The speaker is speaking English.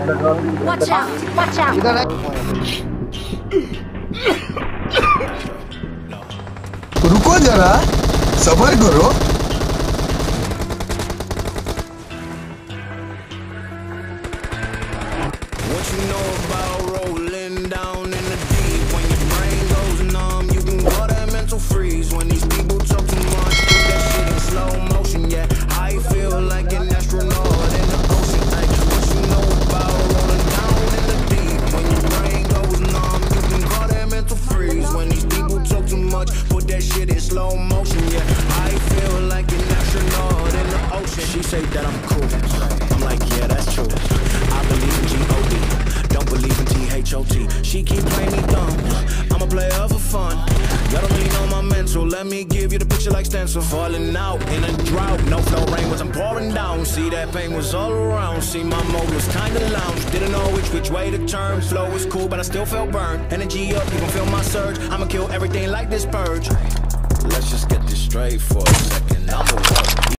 Watch out! Watch out! इधर है रुको जरा सबर करो What you know about rolling down in the deep? When your brain goes numb, you can go that mental freeze. When these people talk too much, put that shit in slow motion. Yeah, I feel like an astronaut in the ocean. Ay, what you know about rolling down in the deep? When your brain goes numb, you can go that mental freeze. When these people talk too much, put that shit in slow motion. Yeah, I feel like an astronaut in the ocean. She say that I'm cool. I'm like, yeah, that's true. I believe in G-O-D, don't believe in T-H-O-T. She keep playing me dumb, I'm a player for fun. Y'all don't really know my mental, let me give you the picture like stencil. Falling out in a drought, no flow, rain wasn't pouring down. See that pain was all around, see my mode was kinda lounge. Didn't know which way to turn, flow was cool but I still felt burned. Energy up, you can feel my surge, I'ma kill everything like this purge. Let's just get this straight for a second.